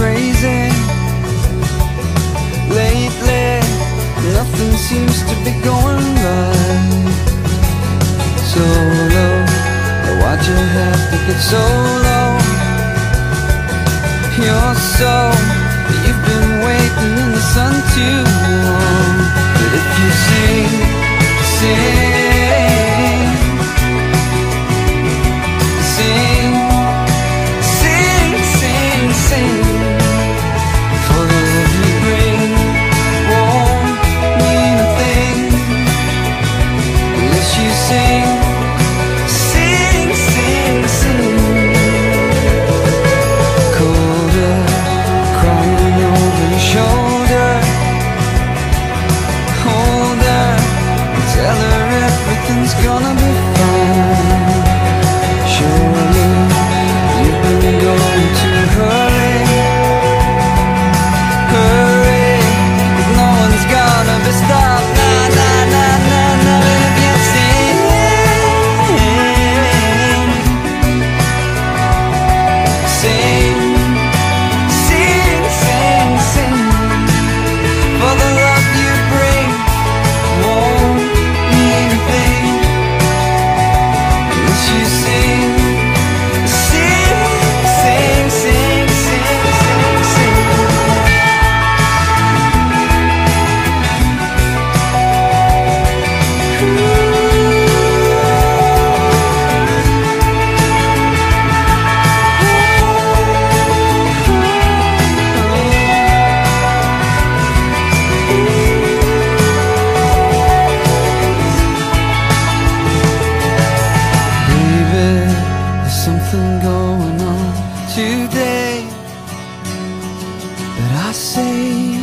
crazy. Lately, nothing seems to be going right. So low, why'd you have to get so low? You're so, you've been waiting in the sun too long. But if you sing, sing, sing, sing, sing, sing, for the love you bring won't mean a thing unless you sing, sing, sing, sing. Colder, crying over your shoulder. Hold her, tell her everything's gonna be fine. Surely you've been going to hurry, hurry, 'cause no one's gonna be stopped. Nah, nah, nah, nah, nah. If you sing, sing, sing, sing, sing, for the love you bring won't mean a thing unless you sing, sing, sing, sing, sing, sing, sing. Baby, there's something going on today, but I say